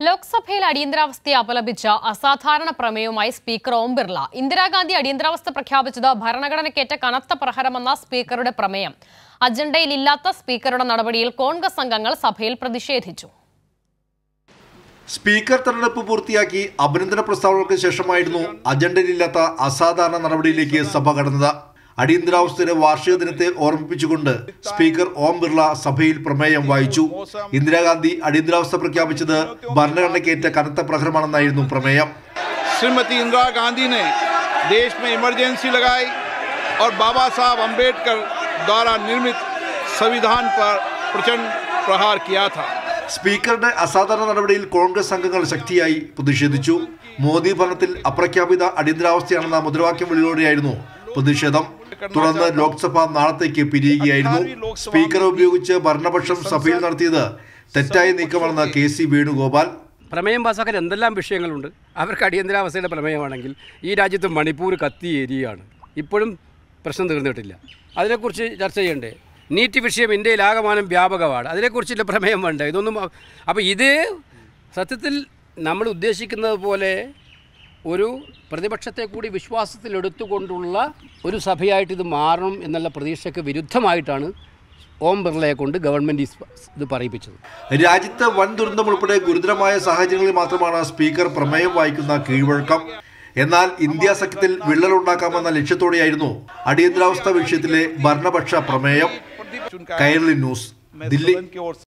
ലോക്സഭയിൽ അടിയന്തരാവസ്ഥയെ അപലപിച്ച അസാധാരണ പ്രമേയവുമായി സ്പീക്കർ ഓം ബിർള. ഇന്ദിരാഗാന്ധി അടിയന്തരാവസ്ഥ പ്രഖ്യാപിച്ചത് ഭരണഘടനയ്ക്കേറ്റ കനത്ത പ്രഹരമെന്ന സ്പീക്കറുടെ പ്രമേയം. അജണ്ടയിലില്ലാത്ത സ്പീക്കറുടെ നടപടിയിൽ കോൺഗ്രസ് അംഗങ്ങൾ സഭയിൽ പ്രതിഷേധിച്ചു. സ്പീക്കർ തെരഞ്ഞെടുപ്പ് പൂർത്തിയാക്കി അഭിനന്ദന പ്രസ്താവനകൾക്ക് ശേഷമായിരുന്നു അജണ്ടയിലില്ലാത്ത അസാധാരണ നടപടിയിലേക്ക് സഭ കടന്നത്. അടിയന്തരാവസ്ഥയുടെ വാർഷിക ദിനത്തെ ഓർമ്മിപ്പിച്ചുകൊണ്ട് സ്പീക്കർ ഓം ബിർള സഭയിൽ പ്രമേയം വായിച്ചു. ഇന്ദിരാഗാന്ധി അടിയന്തരാവസ്ഥ പ്രഖ്യാപിച്ചത് ഭരണഘടനയ്ക്കേറ്റ കനത്ത പ്രഹരമാണെന്നായിരുന്നു പ്രമേയം. श्रीमती इंदिरा गांधी ने देश में इमरजेंसी लगाई और बाबा साहब अम्बेडकर द्वारा निर्मित संविधान पर प्रचंड प्रहार किया था. സ്പീക്കറുടെ അസാധാരണ നടപടിയിൽ കോൺഗ്രസ് അംഗങ്ങൾ ശക്തിയായി പ്രതിഷേധിച്ചു. മോദി ഭരണത്തിൽ അപ്രഖ്യാപിത അടിയന്തരാവസ്ഥയാണെന്ന മുദ്രാവാക്യം വിളിയോടെയായിരുന്നു പ്രതിഷേധം. തുടർന്ന് ലോക്സഭ നാളത്തേക്ക് പിരിയുകയായിരുന്നു. സ്പീക്കറെ ഉപയോഗിച്ച് ഭരണപക്ഷം സഭയിൽ നടത്തിയത് തെറ്റായ നീക്കമാണെന്ന് KC വേണുഗോപാൽ. പ്രമേയം പാസ്സാക്കാൻ എന്തെല്ലാം വിഷയങ്ങളുണ്ട്. അവർക്ക് അടിയന്തരാവസ്ഥയുടെ പ്രമേയമാണെങ്കിൽ ഈ രാജ്യത്ത് മണിപ്പൂർ കത്തിയേരിയാണ്. ഇപ്പോഴും പ്രശ്നം തീർന്നിട്ടില്ല. അതിനെക്കുറിച്ച് ചർച്ച ചെയ്യണ്ടേ? നീറ്റ് വിഷയം ഇന്ത്യയിലാകമാനം വ്യാപകമാണ്. അതിനെക്കുറിച്ചുള്ള പ്രമേയം വേണ്ട. ഇതൊന്നും അപ്പോൾ ഇത് സത്യത്തിൽ നമ്മൾ ഉദ്ദേശിക്കുന്നത് പോലെ ഒരു പ്രതിപക്ഷത്തെ കൂടി വിശ്വാസത്തിലെടുത്തുകൊണ്ടുള്ള ഒരു സഭയായിട്ട് ഇത് മാറണം എന്നുള്ള പ്രതീക്ഷയ്ക്ക് വിരുദ്ധമായിട്ടാണ് ഓം ബിർളയെ കൊണ്ട് ഗവൺമെൻറ് ഇത് പറയിപ്പിച്ചത്. രാജ്യത്ത് വൻ ദുരന്തം ഉൾപ്പെടെ ഗുരുതരമായ സാഹചര്യങ്ങളിൽ മാത്രമാണ് സ്പീക്കർ പ്രമേയം വായിക്കുന്ന കീഴ്വഴക്കം. എന്നാൽ ഇന്ത്യ സഖ്യത്തിൽ വിള്ളലുണ്ടാക്കാമെന്ന ലക്ഷ്യത്തോടെയായിരുന്നു അടിയന്തരാവസ്ഥ വിഷയത്തിലെ ഭരണപക്ഷ പ്രമേയം. കൈരളി ന്യൂസ്, ദില്ലി.